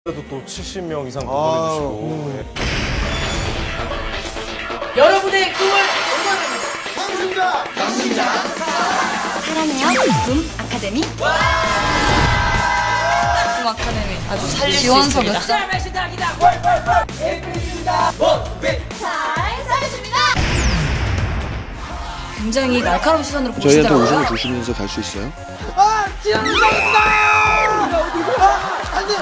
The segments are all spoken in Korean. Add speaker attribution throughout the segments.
Speaker 1: 그래도 또 70명 이상 보내주시고. 네.
Speaker 2: 여러분의 꿈을 응원합니다.
Speaker 3: 강심장.
Speaker 4: 사랑해요. 붐 아카데미.
Speaker 2: 붐 아카데미 아주 살릴
Speaker 4: 지원서
Speaker 2: 수 있습니다.
Speaker 4: 몇 장?
Speaker 2: 잘 살겠습니다.
Speaker 4: 굉장히 날카로운 시선으로
Speaker 5: 저희한테
Speaker 4: 보시더라고요.
Speaker 5: 우승을 주시면서 갈 수 있어요?
Speaker 3: 아, 지원서입니다. 안돼.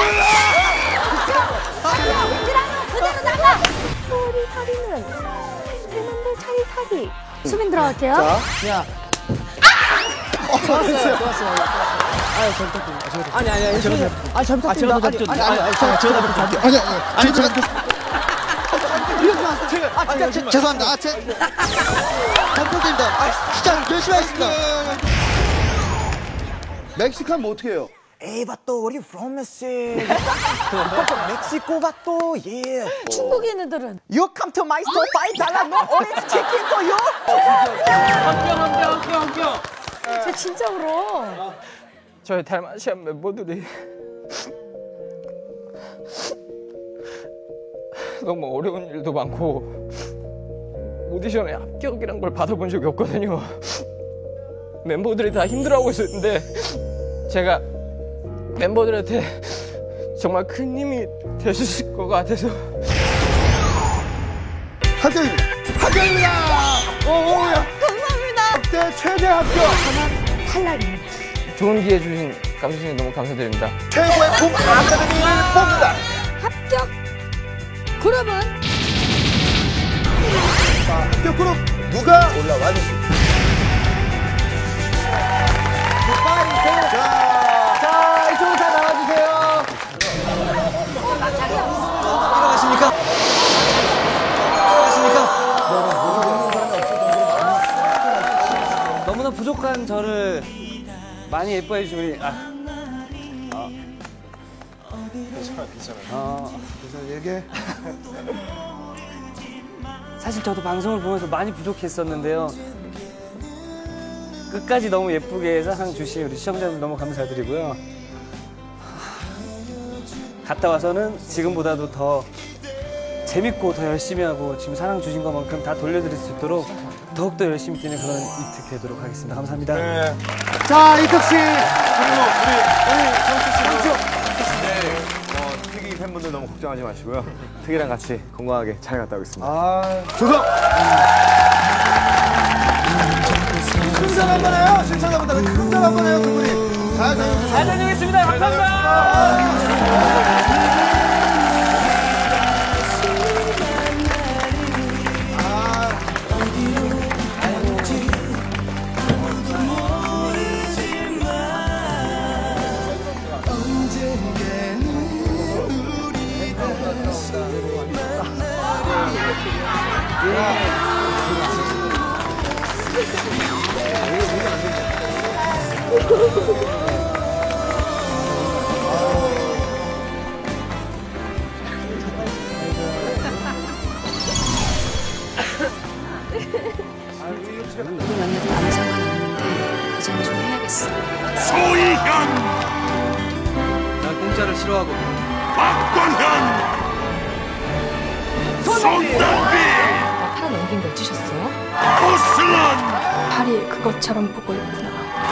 Speaker 6: 그대로 나가. 소리 타리는 팬분들 차리 타기. 수빈 들어갈게요.
Speaker 3: 야. 좋았어요. 아유, 잘부탁드립니다. 아니, 잘부탁드립니다. 죄송합니다. 잘부탁드립니다. 진짜 열심히 하겠습니다. 멕시칸 뭐 어떻게 해요?
Speaker 7: 에이, 바또 우리 from Mexico. 멕시코 바또 예.
Speaker 6: 중국인 애들은
Speaker 7: You come to my store, $5 no orange chicken for you.
Speaker 3: 합격.
Speaker 6: 쟤 진짜 울어.
Speaker 3: 저희 달마시안 멤버들이 너무 어려운 일도 많고 오디션에 합격이란 걸 받아본 적이 없거든요. 멤버들이 다 힘들어하고 있었는데 제가 멤버들한테 정말 큰 힘이 될 수 있을 것 같아서
Speaker 7: 합격입니다.
Speaker 6: 감사합니다.
Speaker 7: 역대 최대 합격.
Speaker 6: 저는 탈락입니다.
Speaker 3: 좋은 기회 주신 감독님 너무 감사드립니다.
Speaker 7: 최고의 붐 아카데미를 뽑는다.
Speaker 6: 합격 그룹은
Speaker 7: 합격 그룹 누가 올라왔는지. 자, 이쪽으로 다 나와주세요. 일어나십니까?
Speaker 8: 너무나 부족한 저를 많이 예뻐해 주신 우리
Speaker 1: 괜찮아.
Speaker 7: 그래서 얘기해.
Speaker 8: 사실 저도 방송을 보면서 많이 부족했었는데요. 끝까지 너무 예쁘게 사랑 주신 우리 시청자분 너무 감사드리고요. 갔다 와서는 지금보다도 더 재밌고 더 열심히 하고 지금 사랑 주신 것만큼 다 돌려드릴 수 있도록 더욱더 열심히 뛰는 그런 이특 되도록 하겠습니다. 감사합니다.
Speaker 1: 네.
Speaker 7: 자, 이특 씨.
Speaker 1: 그리고 우리 성수 씨. 특이 팬분들 너무 걱정하지 마시고요. 특이랑 같이 건강하게 잘 갔다 오겠습니다.
Speaker 7: 조성. 승전 한번 해요. 신청자분들 승전 한번 해요. 두 분이 잘
Speaker 8: 다녀오겠습니다. 감사합니다.
Speaker 4: 우리 만나도 남자가 나왔는데 이제는 좀 해야겠어.
Speaker 8: 난 공짜를 싫어하고
Speaker 6: 팔아 넘긴 거 어찌셨어요? 팔이 그것처럼 보고 있구나.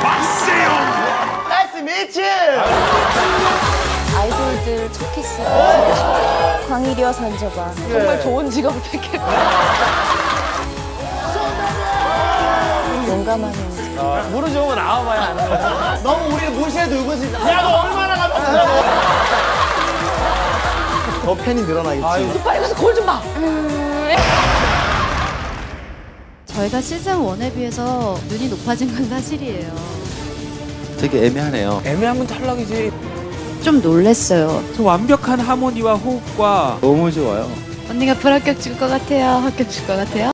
Speaker 6: 아이돌들 첫 키스 광일이와 산저가 정말 좋은 직업을 택했다. 용감한 형.
Speaker 3: 모르는 거 나와봐야 아는 거야.
Speaker 7: 너무 우리를 무시해도 이거지.
Speaker 3: 야, 너 얼마나 가봤어?
Speaker 7: 더 팬이 늘어나겠지.
Speaker 6: 빨리 가서 거울 좀 봐.
Speaker 4: 저희가 시즌 1에 비해서 눈이 높아진 건 사실이에요.
Speaker 5: 되게 애매하네요.
Speaker 8: 애매하면 탈락이지.
Speaker 4: 좀 놀랬어요.
Speaker 8: 저 완벽한 하모니와 호흡과
Speaker 5: 너무 좋아요.
Speaker 4: 언니가 불합격 줄 것 같아요? 합격 줄 것 같아요?